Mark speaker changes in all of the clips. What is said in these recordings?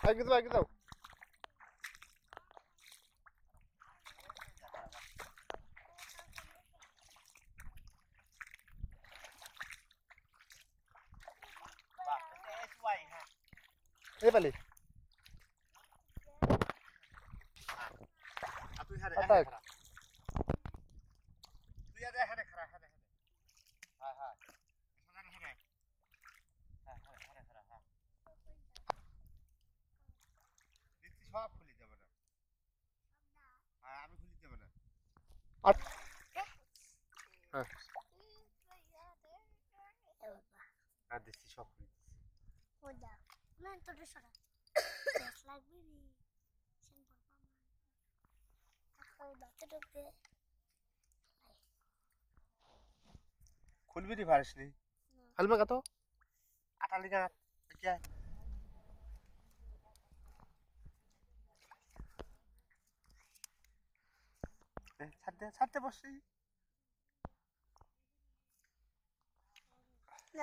Speaker 1: আগে দাও আগে দাও এই পালি
Speaker 2: তুই হারে
Speaker 1: আটাক
Speaker 2: তুই আরে হারে খরা হারে হারে হ্যাঁ হ্যাঁ হারে হারে হ্যাঁ হারে খরা হ্যাঁ দেখছি সব খুলে যাবে না হ্যাঁ আমি খুলে যাবে না
Speaker 1: আট হ্যাঁ
Speaker 2: আর দেখছি সব খুলে
Speaker 3: ওদা না তোর সরা বেশ লাগবে রে সেন বাবা মা আখাও দাঁতে ঢুকতে
Speaker 2: খুলবি নি পারিস নি
Speaker 1: হালমা কত
Speaker 2: আটালি না কি ছাড়তে বসছি
Speaker 3: না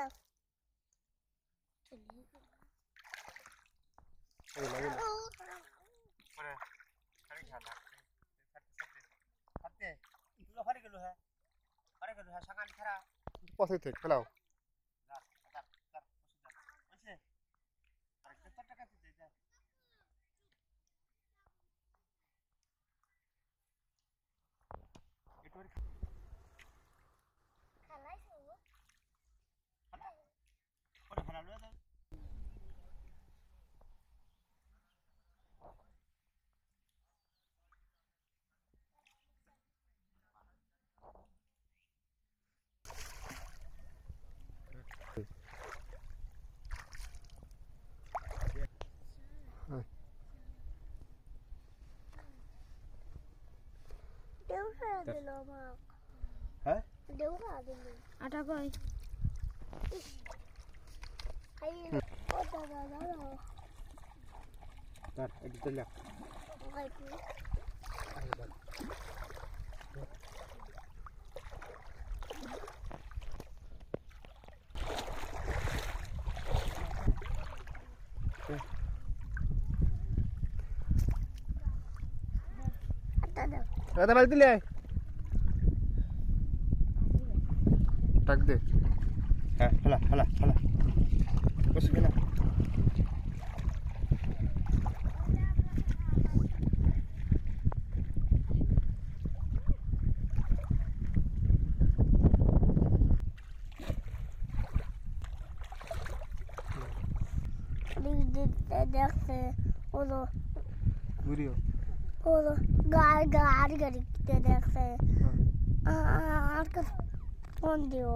Speaker 1: এই লাগে না
Speaker 2: পরে আরে খানা ছাড়তে তুই ফাড়ি গেল হ্যাঁ আরে গেল হ্যাঁ সাকালি খারা
Speaker 1: পথে থেকে ফেলাও
Speaker 2: না তার তার বসে আরে কত টাকা দিতে যা এটুর
Speaker 3: খালাইছো
Speaker 2: পরে খানা লয়ে দাও
Speaker 3: দেউ খাওয়া দিল মা
Speaker 2: হ্যাঁ
Speaker 3: দেউ খাওয়া দিল
Speaker 4: আটা কই
Speaker 3: খাই ও দাদা দাদা
Speaker 2: তার এদিকে লে
Speaker 3: খাই তুই দাদা
Speaker 1: দাদা বাড়ি দিলে টাক দে
Speaker 2: হ্যাঁ ফেলা ফেলা ফেলা বসে ফেলা
Speaker 3: দেখছে ওলো
Speaker 1: ঘুরিও
Speaker 3: ওলো গাড়ি গাড়িতে দেখছে আর ফোন দিও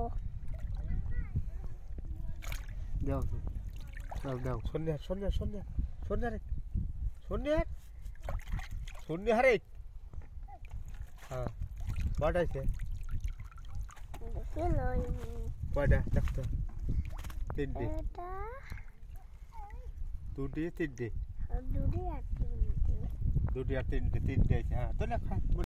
Speaker 1: দাও দাও দাও
Speaker 2: সন্ধ্যা সন্ধ্যা সন্ধ্যা সন্ধ্যা রে সন্ধ্যা সন্ধ্যা রে হ্যাঁ কয়টা আছে
Speaker 3: দেখলো
Speaker 2: কয়টা দেখতো তিনটে
Speaker 3: এটা
Speaker 2: দুটি তিনটে
Speaker 3: দুটি আর তিনটে
Speaker 2: দুটি আর তিনটে তিনটে আছে হ্যাঁ তো লেখা